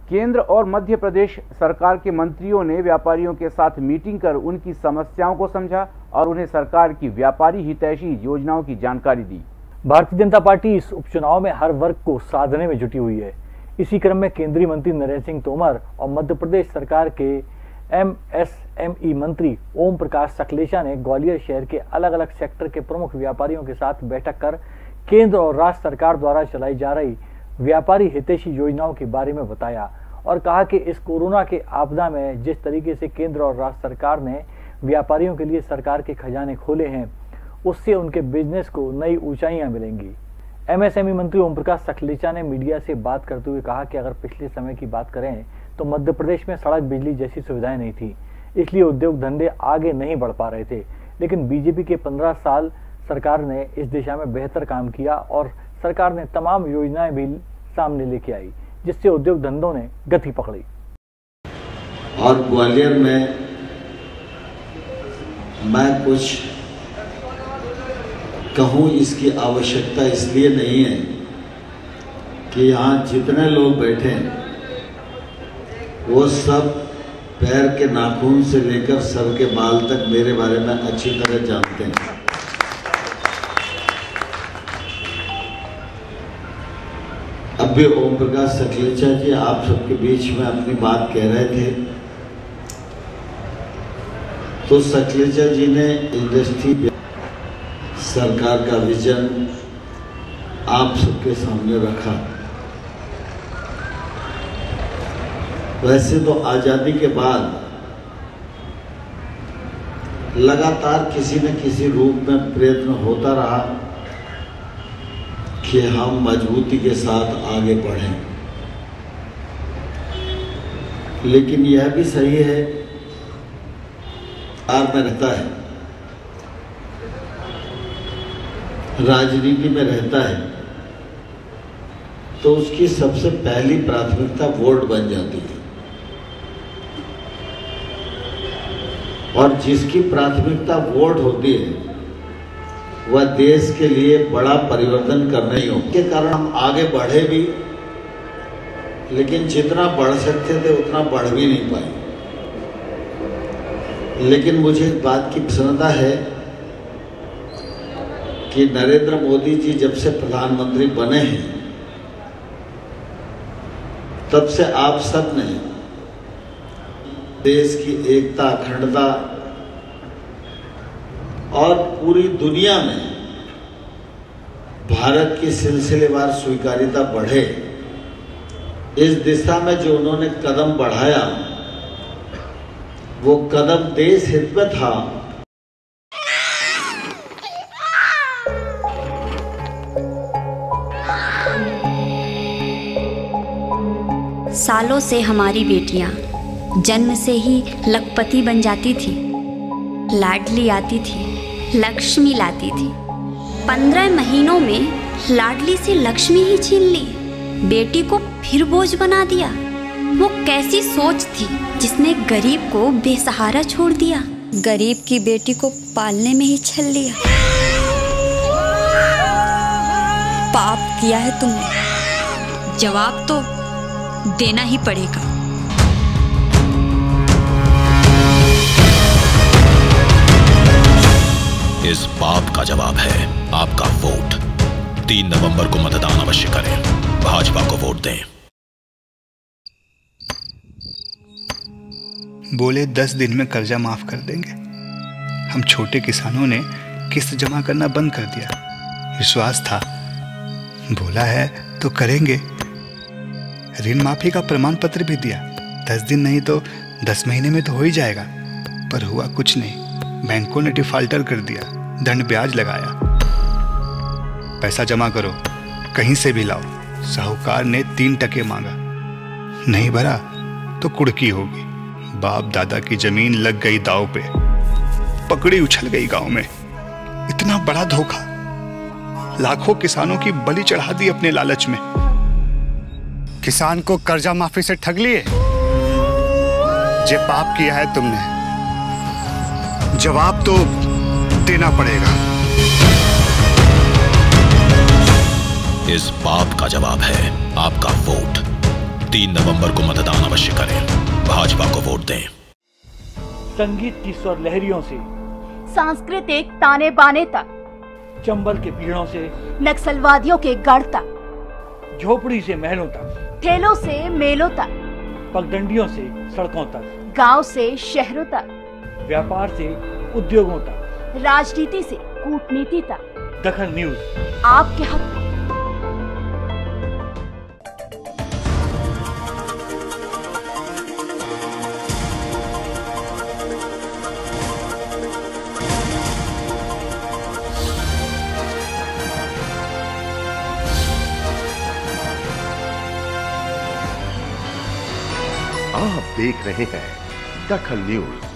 केंद्र और मध्य प्रदेश सरकार के मंत्रियों ने व्यापारियों के साथ मीटिंग कर उनकी समस्याओं को समझा और उन्हें सरकार की व्यापारी हितैषी योजनाओं की जानकारी दी। भारतीय जनता पार्टी इस उपचुनाव में हर वर्ग को साधने में जुटी हुई है। इसी क्रम में केंद्रीय मंत्री नरेंद्र सिंह तोमर और मध्य प्रदेश सरकार के MSME मंत्री ओम प्रकाश सकलेचा ने ग्वालियर शहर के अलग अलग सेक्टर के प्रमुख व्यापारियों के साथ बैठक कर केंद्र और राज्य सरकार द्वारा चलाई जा रही व्यापारी हितैषी योजनाओं के बारे में बताया और कहा कि इस कोरोना के आपदा में जिस तरीके से केंद्र और राज्य सरकार ने व्यापारियों के लिए सरकार के खजाने खोले हैं, उससे उनके बिजनेस को नई ऊंचाइयां मिलेंगी। MSME मंत्री ओम प्रकाश सकलेचा ने मीडिया से बात करते हुए कहा कि अगर पिछले समय की बात करें तो मध्य प्रदेश में सड़क, बिजली जैसी सुविधाएं नहीं थी, इसलिए उद्योग धंधे आगे नहीं बढ़ पा रहे थे। लेकिन बीजेपी के 15 साल सरकार ने इस दिशा में बेहतर काम किया और सरकार ने तमाम योजनाएं भी सामने लेके आई, जिससे उद्योग धंधों ने गति पकड़ी। और ग्वालियर में मैं कुछ कहूँ इसकी आवश्यकता इसलिए नहीं है कि यहाँ जितने लोग बैठे हैं वो सब पैर के नाखून से लेकर सर के बाल तक मेरे बारे में अच्छी तरह जानते हैं। अब भी ओम प्रकाश सकलेचा जी आप सबके बीच में अपनी बात कह रहे थे, तो सकलेचा जी ने इंडस्ट्री सरकार का विजन आप सबके सामने रखा। वैसे तो आजादी के बाद लगातार किसी न किसी रूप में प्रयत्न होता रहा कि हम मजबूती के साथ आगे बढ़ें, लेकिन यह भी सही है आर में रहता है, राजनीति में रहता है, तो उसकी सबसे पहली प्राथमिकता वोट बन जाती है। और जिसकी प्राथमिकता वोट होती है वह देश के लिए बड़ा परिवर्तन करने ही हो। के कारण हम आगे बढ़े भी, लेकिन जितना बढ़ सकते थे उतना बढ़ भी नहीं पाए। लेकिन मुझे इस बात की प्रसन्नता है कि नरेंद्र मोदी जी जब से प्रधानमंत्री बने हैं तब से आप सब ने देश की एकता, अखंडता और पूरी दुनिया में भारत की सिलसिलेवार स्वीकार्यता बढ़े, इस दिशा में जो उन्होंने कदम बढ़ाया वो कदम देश हित में था। सालों से हमारी बेटियां जन्म से ही लखपति बन जाती थी, लाडली आती थी, लक्ष्मी लाती थी। 15 महीनों में लाडली से लक्ष्मी ही छीन ली, बेटी को फिर बोझ बना दिया। वो कैसी सोच थी जिसने गरीब को बेसहारा छोड़ दिया, गरीब की बेटी को पालने में ही छल लिया। पाप किया है तुमने, जवाब तो देना ही पड़ेगा। इस पाप का जवाब है आपका वोट। 3 नवंबर को मतदान अवश्य करें, भाजपा को वोट दें। बोले 10 दिन में कर्जा माफ कर देंगे। हम छोटे किसानों ने किस्त जमा करना बंद कर दिया। विश्वास था, बोला है तो करेंगे। ऋण माफी का प्रमाण पत्र भी दिया। 10 दिन नहीं तो 10 महीने में तो हो ही जाएगा, पर हुआ कुछ नहीं। बैंकों ने डिफाल्टर कर दिया, दंड ब्याज लगाया। पैसा जमा करो, कहीं से भी लाओ। साहूकार ने 3 टके मांगा, नहीं भरा तो कुड़की होगी। बाप दादा की जमीन लग गई दांव पे, पकड़ी उछल गई गांव में। इतना बड़ा धोखा, लाखों किसानों की बलि चढ़ा दी अपने लालच में। किसान को कर्जा माफी से ठग लिए। जे पाप किया है तुमने, जवाब तो देना पड़ेगा। इस पाप का जवाब है आपका वोट। 3 नवंबर को मतदान अवश्य करें। भाजपा को वोट दें। संगीत की स्वर लहरियों से सांस्कृतिक ताने बाने तक, चंबल के पीड़ों से नक्सलवादियों के गढ़ तक, झोपड़ी से महलों तक, ठेलों से मेलों तक, पगडंडियों से सड़कों तक, गांव से शहरों तक, व्यापार से उद्योगों तक, राजनीति से कूटनीति तक, दखल न्यूज आपके हक में। आप देख रहे हैं दखल न्यूज।